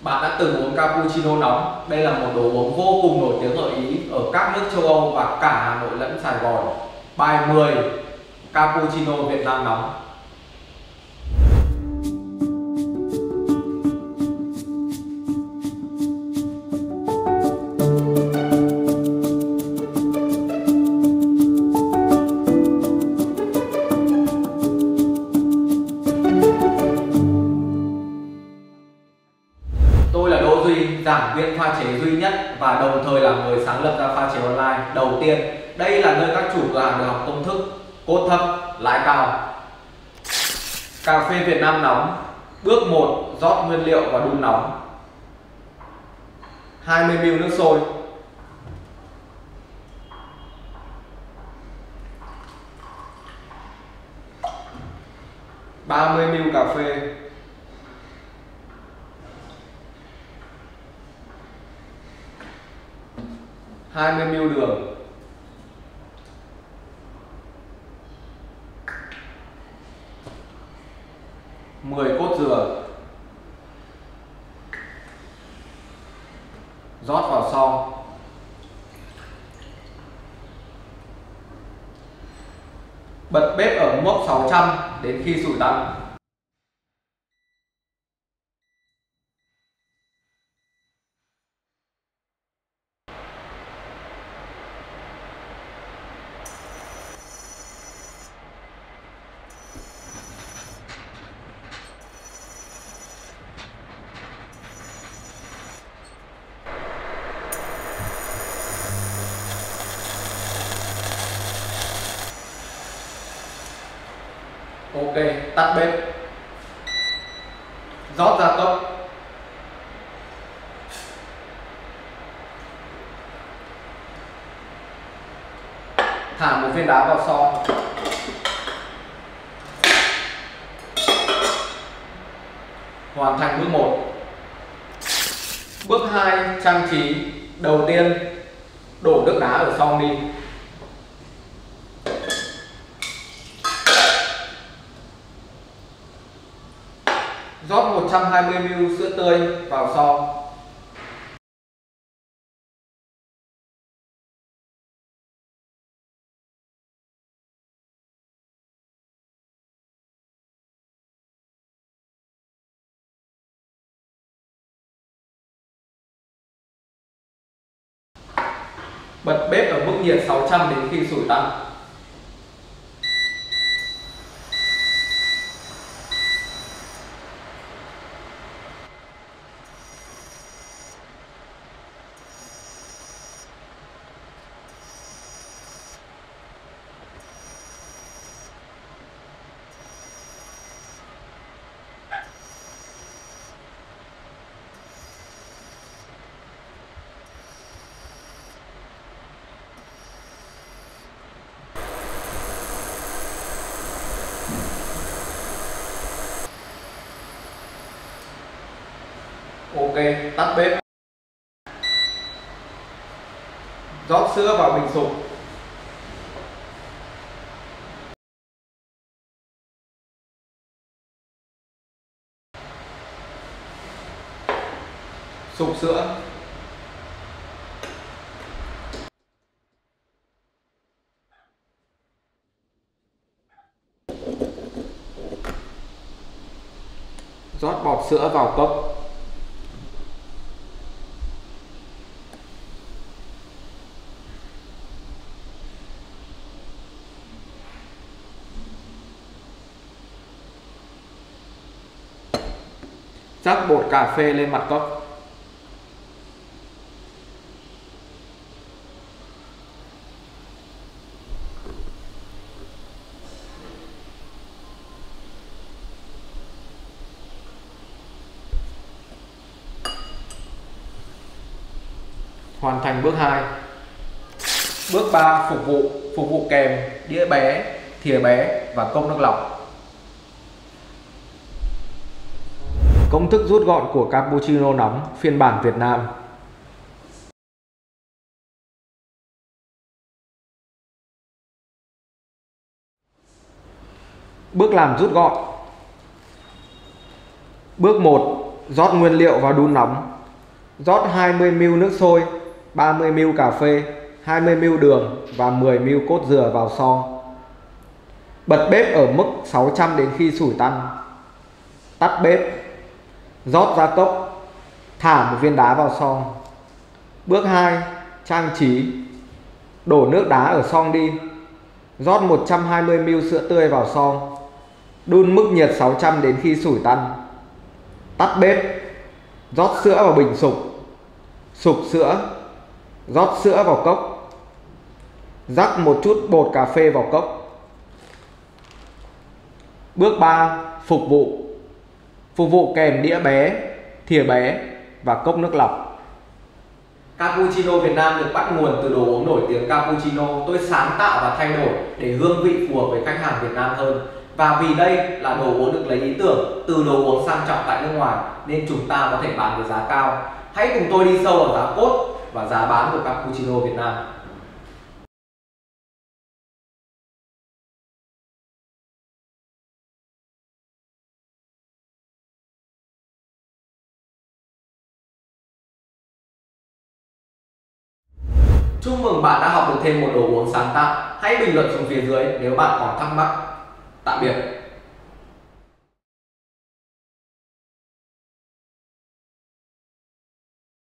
Bạn đã từng uống cappuccino nóng. Đây là một đồ uống vô cùng nổi tiếng ở Ý, ở các nước châu Âu và cả Hà Nội lẫn Sài Gòn. Bài 10 cappuccino Việt Nam nóng. Tôi là Đỗ Duy, giảng viên pha chế duy nhất và đồng thời là người sáng lập ra pha chế online đầu tiên. Đây là nơi các chủ cửa hàng được học công thức cốt thấp, lãi cao. Cà phê Việt Nam nóng. Bước 1, rót nguyên liệu và đun nóng. 20 ml nước sôi. Ba mươi ml cà phê. 20 ml đường. 10 cốt dừa. Rót vào xong. Bật bếp ở mức 600 đến khi sủi tăn. Ok, tắt bếp. Rót ra cốc. Thả một viên đá vào xo. Hoàn thành bước 1. Bước 2, trang trí. Đầu tiên, đổ nước đá ở xong đi. Rót 120 ml sữa tươi vào xo. Bật bếp ở mức nhiệt 600 đến khi sủi tăn. Ok, tắt bếp. Rót sữa vào bình sục. Sục sữa. Rót bọt sữa vào cốc. Rắc bột cà phê lên mặt cốc. Hoàn thành bước 2. Bước 3, phục vụ. Phục vụ kèm đĩa bé, thìa bé và cốc nước lọc. Công thức rút gọn của cappuccino nóng phiên bản Việt Nam. Bước làm rút gọn. Bước 1. rót nguyên liệu vào đun nóng. Rót 20ml nước sôi, 30ml cà phê, 20ml đường và 10ml cốt dừa vào xoong. Bật bếp ở mức 600 đến khi sủi tăn. Tắt bếp. Rót ra cốc. Thả một viên đá vào xoong. Bước 2. Trang trí. Đổ nước đá ở xoong đi. Rót 120ml sữa tươi vào xoong. Đun mức nhiệt 600 đến khi sủi tăn. Tắt bếp. Rót sữa vào bình sục. Sục sữa. Rót sữa vào cốc. Rắc một chút bột cà phê vào cốc. Bước 3. Phục vụ. Phục vụ kèm đĩa bé, thìa bé và cốc nước lọc. Cappuccino Việt Nam được bắt nguồn từ đồ uống nổi tiếng cappuccino. Tôi sáng tạo và thay đổi để hương vị phù hợp với khách hàng Việt Nam hơn. Và vì đây là đồ uống được lấy ý tưởng từ đồ uống sang trọng tại nước ngoài nên chúng ta có thể bán với giá cao. Hãy cùng tôi đi sâu vào giá cốt và giá bán của cappuccino Việt Nam. Chúc mừng bạn đã học được thêm một đồ uống sáng tạo. Hãy bình luận xuống phía dưới nếu bạn còn thắc mắc. Tạm biệt.